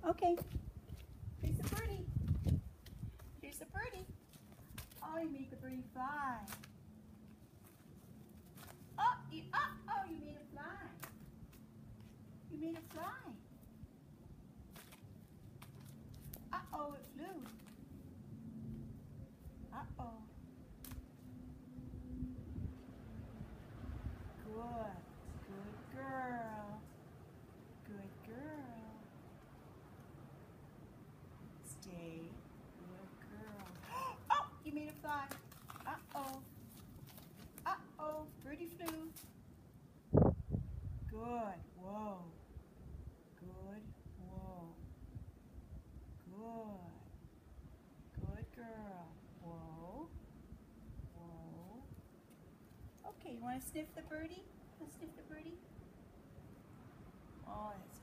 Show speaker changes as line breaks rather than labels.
Okay. Here's the birdie. Here's the birdie. Oh, you made the birdie fly. Oh, you made it fly. You made it fly. Uh-oh, it flew. Uh-oh. Good. Good girl. Good girl. Stay. Good girl. Oh, you made it fly. Uh-oh. Uh-oh, birdie flew. Good. Whoa. Good. Whoa. Good. Good girl. Whoa. Whoa. Okay, you want to sniff the birdie? Let's sniff the birdie. Oh, that's